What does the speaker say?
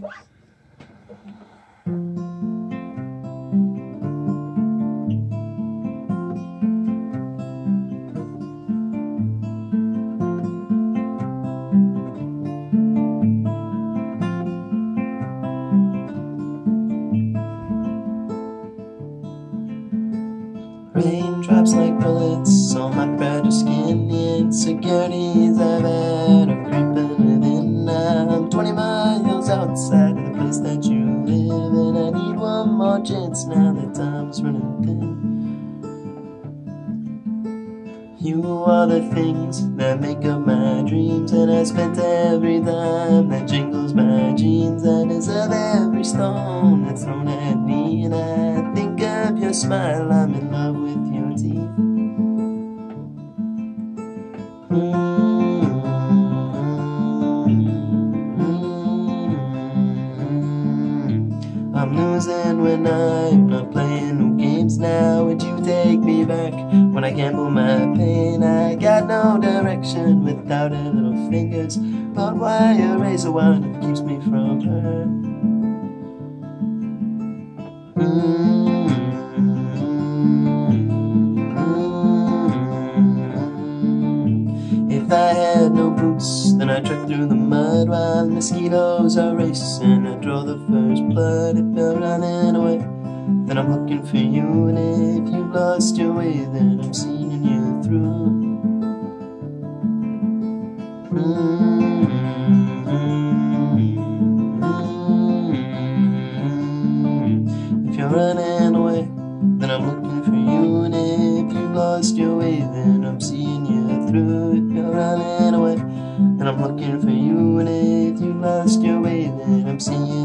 Raindrops like bullets on my fragile skin. The insecurities I've had are creeping within. I'm 20 miles outside of the place that you live, and I need one more chance now that time's running thin. You are the things that make up my dreams, and I spent every dime that jingles my jeans. I deserve every stone that's thrown at me, and I think of your smile, I'm in love with your teeth. I'm losing when I'm not playing no games now. Would you take me back when I gamble my pain? I got no direction without her little fingers, but why a razor wand that keeps me from her? If I had no boots, then I'd trek through the mud while the mosquitoes are racing. I'd draw the first blood. If you're running away, then I'm looking for you. And if you've lost your way, then I'm seeing you through. If you're running away, then I'm looking for you. And if you've lost your way, then I'm seeing you through. If you're running away, then I'm looking for you. And if you've lost your way, then I'm seeing